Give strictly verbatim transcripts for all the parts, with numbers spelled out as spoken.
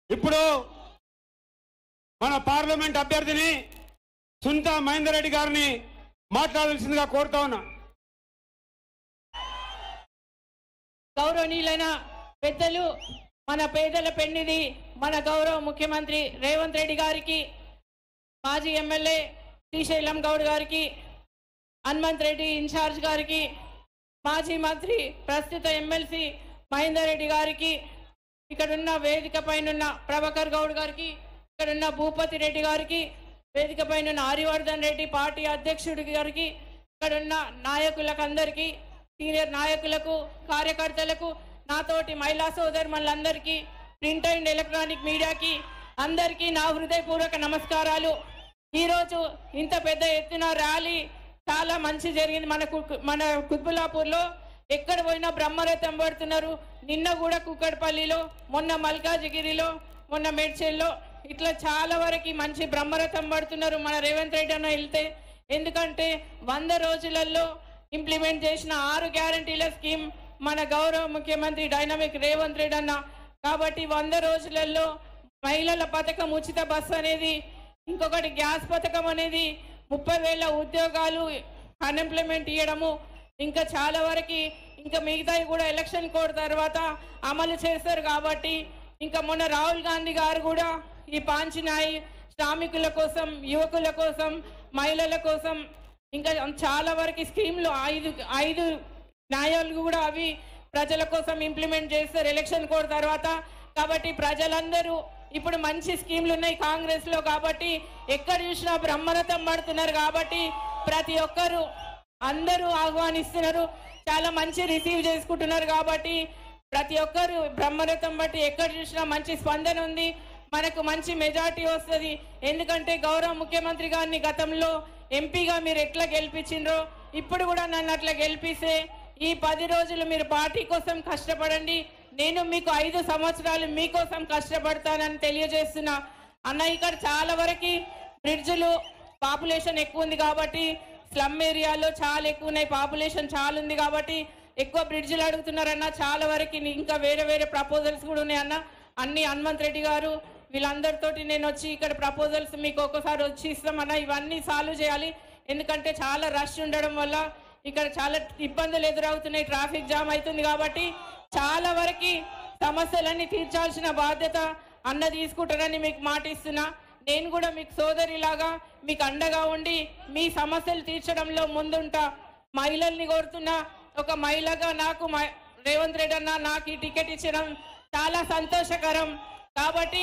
ఇప్పుడు మన పార్లమెంట్ అభ్యర్థిని సునీతా మహేందర్ రెడ్డి గారిని మాట్లాడాల్సిందిగా కోరుతా ఉన్నా. గౌరవనీయులైన పెద్దలు, మన పేదల పెన్నిది మన గౌరవ ముఖ్యమంత్రి రేవంత్ రెడ్డి గారికి, మాజీ ఎమ్మెల్యే శ్రీశైలం గౌడ్ గారికి, హనుమంత్ రెడ్డి ఇన్ఛార్జ్ గారికి, మాజీ మంత్రి ప్రస్తుత ఎమ్మెల్సీ మహేందర్ రెడ్డి గారికి, ఇక్కడున్న వేదిక పైన ప్రభాకర్ గౌడ్ గారికి, ఇక్కడున్న భూపతి రెడ్డి గారికి, వేదిక పైన ఆర్యవర్ధన్ రెడ్డి పార్టీ అధ్యక్షుడి గారికి, ఇక్కడున్న నాయకులకు అందరికీ, సీనియర్ నాయకులకు, కార్యకర్తలకు, నాతోటి మహిళా సోదరులందరికీ, ప్రింట్ అండ్ ఎలక్ట్రానిక్ మీడియాకి అందరికీ నా హృదయపూర్వక నమస్కారాలు. ఈరోజు ఇంత పెద్ద ఎత్తున ర్యాలీ చాలా మంచి జరిగింది. మన మన కుత్బుల్లాపూర్లో ఎక్కడ పోయినా బ్రహ్మరథం పడుతున్నారు. నిన్న కూడా కుక్కడపల్లిలో, మొన్న మల్కాజిగిరిలో, మొన్న మేడ్చల్లో ఇట్లా చాలా వరకు మంచి బ్రహ్మరథం పడుతున్నారు మన రేవంత్ రెడ్డి అన్న వెళ్తే. ఎందుకంటే వంద రోజులలో ఇంప్లిమెంట్ చేసిన ఆరు గ్యారంటీల స్కీమ్ మన గౌరవ ముఖ్యమంత్రి డైనమిక్ రేవంత్ రెడ్డి అన్న. కాబట్టి వంద రోజులలో మహిళల పథకం ఉచిత బస్సు అనేది, ఇంకొకటి గ్యాస్ పథకం అనేది, ముప్పై వేల ఉద్యోగాలు అన్ఎంప్లాయ్మెంట్ ఇవ్వడము, ఇంకా చాలా వరకు ఇంకా మిగతాయి కూడా ఎలక్షన్ కోడ్ తర్వాత అమలు చేస్తారు. కాబట్టి ఇంకా మొన్న రాహుల్ గాంధీ గారు కూడా ఈ పాంచినాయి శ్రామికుల కోసం, యువకుల కోసం, మహిళల కోసం ఇంకా చాలా వరకు స్కీమ్లు ఐదు ఐదు న్యాయాలు కూడా అవి ప్రజల కోసం ఇంప్లిమెంట్ చేస్తారు ఎలక్షన్ కోడ్ తర్వాత. కాబట్టి ప్రజలందరూ ఇప్పుడు మంచి స్కీమ్లు ఉన్నాయి కాంగ్రెస్ లో. కాబట్టి ఎక్కడ చూసినా బ్రహ్మరథం పడుతున్నారు. కాబట్టి ప్రతి ఒక్కరు అందరూ ఆహ్వానిస్తున్నారు, చాలా మంచి రిసీవ్ చేసుకుంటున్నారు. కాబట్టి ప్రతి ఒక్కరు బ్రహ్మరథం బట్టి ఎక్కడ చూసినా మంచి స్పందన ఉంది. మనకు మంచి మెజార్టీ వస్తుంది. ఎందుకంటే గౌరవ ముఖ్యమంత్రి గారిని గతంలో ఎంపీగా మీరు ఎట్లా గెలిపించిండ్రో ఇప్పుడు కూడా నన్ను అట్లా గెలిపిస్తే ఈ పది రోజులు మీరు పార్టీ కోసం కష్టపడండి, నేను మీకు ఐదు సంవత్సరాలు మీకోసం కష్టపడతానని తెలియజేస్తున్నా. అన్న ఇక్కడ చాలా వరకు బ్రిడ్జ్లు పాపులేషన్ ఎక్కువ ఉంది కాబట్టి, స్లమ్ ఏరియాలో చాలా ఎక్కువ ఉన్నాయి, పాపులేషన్ చాలా ఉంది కాబట్టి ఎక్కువ బ్రిడ్జ్లు అడుగుతున్నారన్న. చాలా వరకు ఇంకా వేరే వేరే ప్రపోజల్స్ కూడా ఉన్నాయన్న. అన్ని హనుమంత్ రెడ్డి గారు వీళ్ళందరితోటి నేను వచ్చి ఇక్కడ ప్రపోజల్స్ మీకు ఒక్కసారి వచ్చి ఇస్తామన్నా. ఇవన్నీ సాల్వ్ చేయాలి. ఎందుకంటే చాలా రష్ ఉండడం వల్ల ఇక్కడ చాలా ఇబ్బందులు ఎదురవుతున్నాయి, ట్రాఫిక్ జామ్ అవుతుంది. కాబట్టి చాలా వరకు సమస్యలన్నీ తీర్చాల్సిన బాధ్యత అన్న తీసుకుంటారని మీకు మాట ఇస్తున్నా. నేను కూడా మీకు సోదరిలాగా మీకు అండగా ఉండి మీ సమస్యలు తీర్చడంలో ముందుంటా. మహిళల్ని కోరుతున్నా, ఒక మహిళగా నాకు రేవంత్ రెడ్డి అన్న నాకు ఈ టికెట్ ఇచ్చడం చాలా సంతోషకరం. కాబట్టి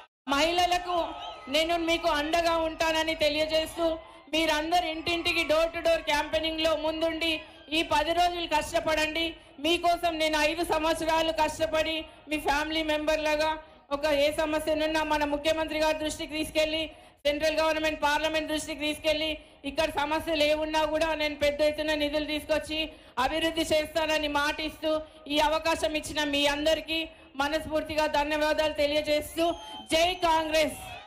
మహిళలకు నేను మీకు అండగా ఉంటానని తెలియజేస్తూ, మీరందరు ఇంటింటికి డోర్ టు డోర్ క్యాంపెయినింగ్ లో ముందుండి ఈ పది రోజులు కష్టపడండి. మీకోసం నేను ఐదు సంవత్సరాలు కష్టపడి మీ ఫ్యామిలీ మెంబర్ లాగా ఒక ఏ సమస్యనున్నా మన ముఖ్యమంత్రి గారి దృష్టికి తీసుకెళ్లి, సెంట్రల్ గవర్నమెంట్ పార్లమెంట్ దృష్టికి తీసుకెళ్లి ఇక్కడ సమస్యలు ఏమున్నా కూడా నేను పెద్ద ఎత్తున నిధులు తీసుకొచ్చి అభివృద్ధి చేస్తానని మాటిస్తూ ఈ అవకాశం ఇచ్చిన మీ అందరికీ మనస్ఫూర్తిగా ధన్యవాదాలు తెలియజేస్తూ, జై కాంగ్రెస్.